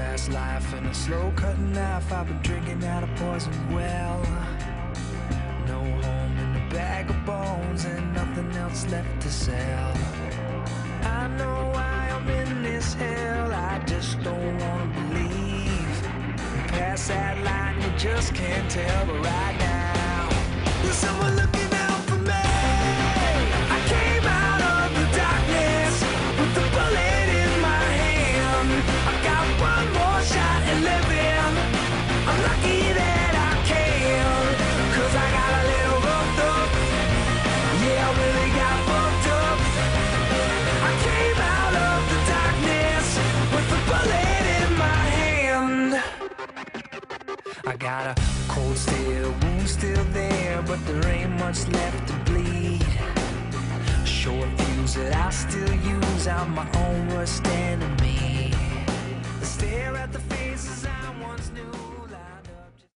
fast life and a slow cutting knife. I've been drinking out of poison well. No home in a bag of bones and nothing else left to sell. I know why I'm in this hell, I just don't wanna believe. Past that line you just can't tell, but right now there's someone looking out for me. I came out of the darkness with the bullet in my hand. I got one more shot at living. I'm lucky that I can, 'cause I got a little roughed up. Yeah, I really got fucked up. I came out of the darkness with the bullet in my hand. I got a cold steel wound still there, but there ain't much left to bleed. Short fuse that I still use, I'm my own worst enemy. I stare at the faces I once knew.